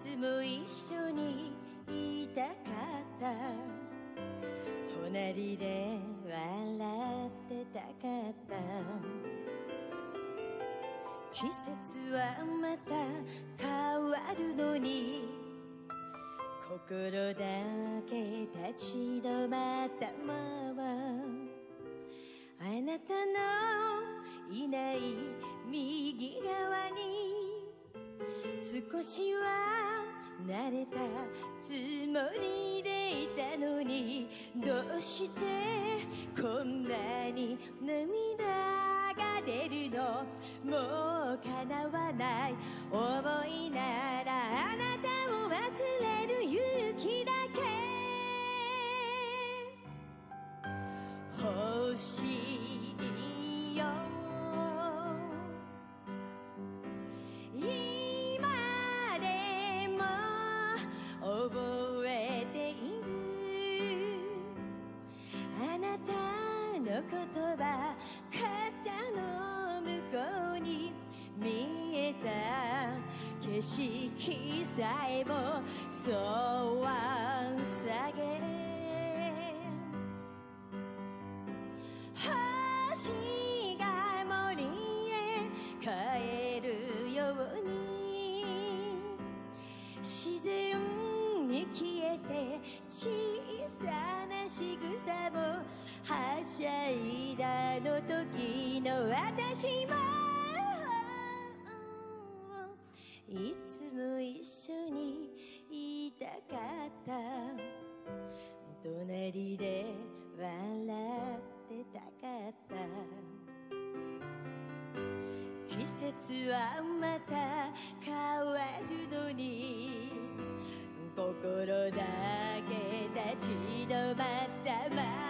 つも一緒にいたかった。隣で笑ってたかった。季節はまた変わるのに、心だけ立ち止まったまま、あなたのいない右側に少しは慣れたつもりでいたのに、どうしてこんなに涙が出るの。もう叶わない想いなら、あなたを忘れる勇気だけ欲しいよ。今でも覚えている、あなたの言葉、肩の向こうに見えた景色さえもそうは下げ、星が森へ帰るように自然に消えて、小さな仕草もはしゃいだの時の私も、いつも一緒にいたかった。隣で笑ってたかった。季節はまた変わるのに、心だけ立ち止まったまま